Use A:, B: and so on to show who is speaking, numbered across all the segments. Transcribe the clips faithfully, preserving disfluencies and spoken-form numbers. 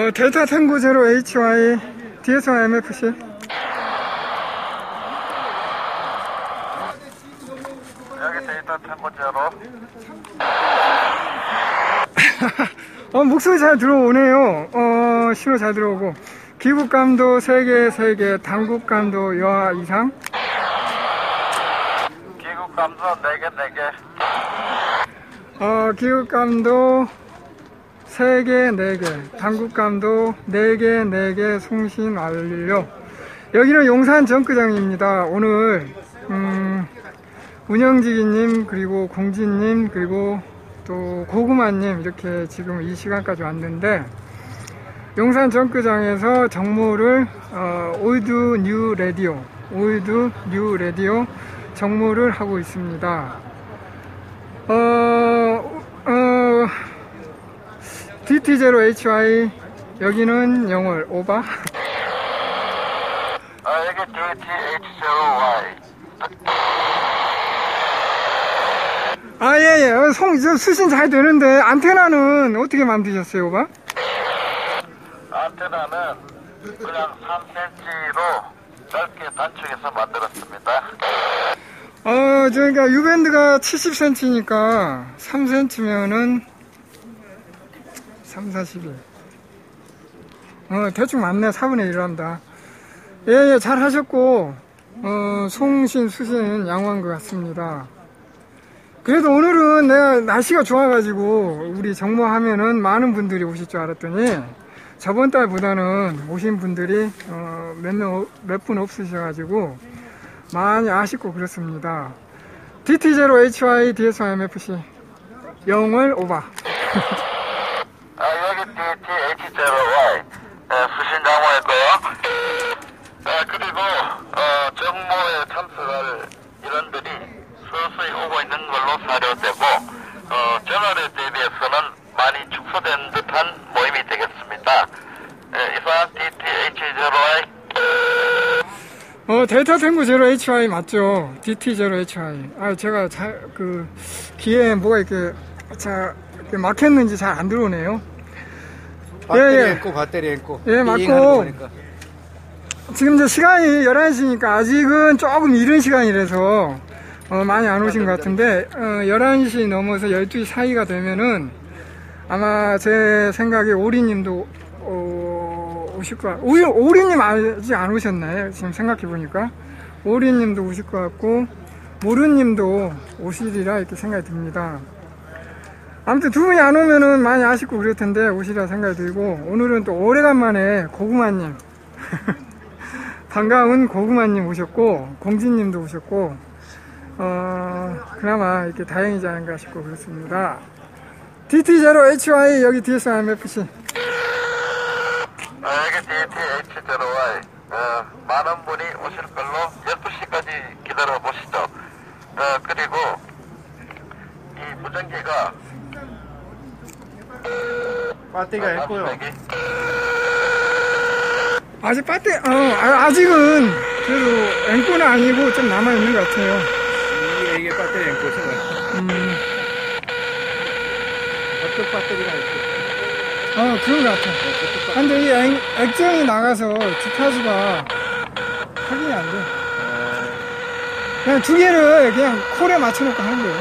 A: 어, 델타 탱고 제로 에이치와이 디에스와이 엠에프씨.
B: 여기 데이터 탱고 제로.
A: 어, 목소리 잘 들어오네요. 어, 신호 잘 들어오고. 기국감도 세 개, 세 개, 당국감도 여하 이상.
B: 기국감도 네 개, 네 개.
A: 어, 기국감도 세 개, 네 개, 당국감도 네 개, 네 개 송신 완료. 여기는 용산 정크장입니다. 오늘, 음, 운영지기님, 그리고 공지님, 그리고 또 고구마님, 이렇게 지금 이 시간까지 왔는데, 용산 정크장에서 정모를, 어, 올드 뉴 라디오, 올드 뉴 라디오 정모를 하고 있습니다. 어, 어, 디티 제로 에이치와이, 여기는 영월, 오바.
B: 아, 여기 디티 에이치 제로 와이.
A: 아, 예, 예. 어, 송, 저 수신 잘 되는데, 안테나는 어떻게 만드셨어요, 오바?
B: 안테나는 그냥 삼 센티미터로 넓게 단축해서 만들었습니다.
A: 어, 저희가 U밴드가 칠십 센티미터니까 삼 센티미터면은 삼, 사십일. 어, 대충 맞네. 사분의 일을 한다. 예, 예, 잘 하셨고, 어, 송신, 수신 양호한 것 같습니다. 그래도 오늘은 내가 날씨가 좋아가지고, 우리 정모하면은 많은 분들이 오실 줄 알았더니, 저번 달보다는 오신 분들이, 어, 몇 명, 몇 분 없으셔가지고, 많이 아쉽고 그렇습니다. 디티 제로 에이치와이 디에스와이 엠에프씨 영월 오바.
B: 아, 여기 디티 에이치 제로 와이. 네, 수신 양호했고요. 아, 그리고 어, 정모에 참석할 인원들이 서서히 오고 있는 걸로 사료되고, 어, 전월에 대비해서는 많이 축소된 듯한 모임이 되겠습니다. 네, 이상 디티 에이치 제로 와이.
A: 어, 델타 탱고 제로 에이치와이 맞죠? 디티 제로 에이치와이. 아, 제가 잘, 그, 귀에 뭐가 이렇게, 자, 이렇게 막혔는지 잘 안 들어오네요.
C: 배터리
A: 예, 예.
C: 앵고, 배터리 앵고.
A: 예, 맞고. 지금 이제 시간이 열한 시니까 아직은 조금 이른 시간이라서, 어, 많이 안 오신 것 같은데, 어, 열한 시 넘어서 열두 시 사이가 되면은, 아마 제 생각에 오리님도, 어, 오실 것 같고, 오리, 오리님 아직 안 오셨나요? 지금 생각해보니까. 오리님도 오실 것 같고, 모르님도 오시리라 이렇게 생각이 듭니다. 아무튼 두 분이 안 오면은 많이 아쉽고 그럴 텐데, 오시리라 생각이 들고, 오늘은 또 오래간만에 고구마님, 반가운 고구마님 오셨고, 공지님도 오셨고, 어, 그나마 이렇게 다행이지 않은가 싶고 그렇습니다. 디티 제로 에이치와이, 여기 디에스와이 엠에프씨.
B: 어, 여기 디티 에이치 제로 와이. 어, 많은 분이 오실 걸로 열두 시까지 기다려 보시죠. 어, 그리고 이 무전기가
C: 배터리가 앵고요.
A: 아직 배터, 어, 아, 아직은 그래도 앵꼬는 아니고 좀 남아있는 것 같아요.
C: 이게, 이게 배터리 앵고죠.
A: 음,
C: 어떤 배터리가 있고.
A: 어, 그런 것 같아. 근데 이 액, 액정이 나가서 주파수가 확인이 안 돼. 그냥 두 개를 그냥 콜에 맞춰놓고 하는 거예요.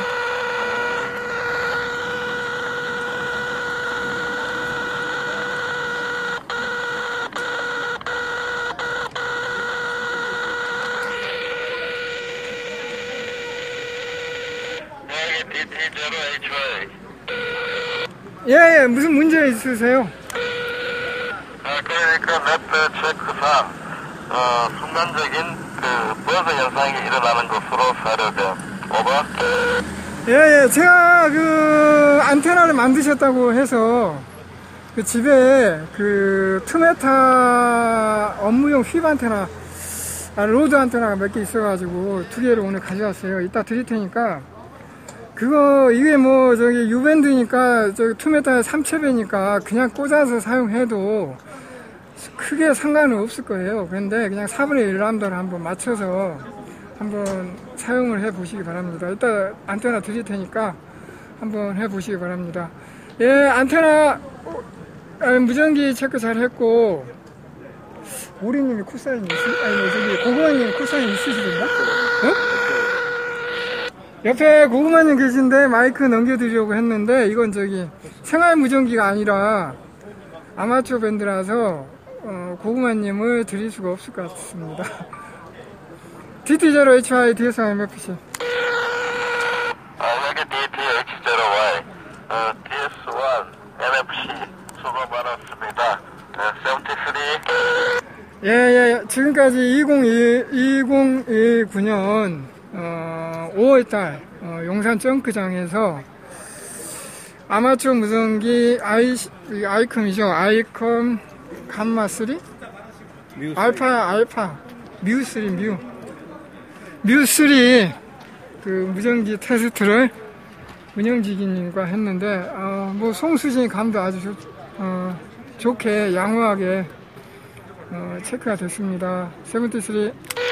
B: 여기 디티 제로 에이치와이.
A: 예, 예, 무슨 문제 있으세요?
B: 아, 그러니까 맵 체크상 어, 순간적인 그 버그 현상이 일어나는 것으로 사료됨. 오버.
A: 예, 예, 제가 그 안테나를 만드셨다고 해서 그 집에 그 투메타 업무용 휘브 안테나, 아, 로드 안테나가 몇 개 있어가지고 두 개를 오늘 가져왔어요. 이따 드릴 테니까. 그거, 이게 뭐, 저기, 유밴드니까, 저기, 투메타 삼 채배니까, 그냥 꽂아서 사용해도 크게 상관은 없을 거예요. 그런데 그냥 사분의 일 람다를 한번 맞춰서 한번 사용을 해 보시기 바랍니다. 이따 안테나 드릴 테니까 한번 해 보시기 바랍니다. 예, 안테나, 아, 무전기 체크 잘 했고, 오리님이 코사인 있으, 아니, 저기, 고구마님 코사인 있으시던가? 어? 옆에 고구마님 계신데 마이크 넘겨드리려고 했는데, 이건 저기, 생활 무전기가 아니라 아마추어 밴드라서, 어, 고구마님을 드릴 수가 없을 것 같습니다. 디티 제로 에이치 와이 디에스 원 엠에프씨.
B: 아, 여기 디티 에이치 제로 와이, 어, 디에스 원 엠에프씨 수고 많았습니다. 어, 칠십삼.
A: 예, 예, 지금까지 이천십구 년, 어, 오월달, 어, 용산 점크장에서 아마추어 무전기 아이, 아이컴이죠. 아이컴 감마 쓰리?
C: 뮤
A: 알파, 알파, 뮤 쓰리, 뮤. 뮤 쓰리, 그 무전기 테스트를 운영지기님과 했는데, 어, 뭐, 송수진 감도 아주 좋, 어, 좋게, 양호하게, 어, 체크가 됐습니다. 칠십삼.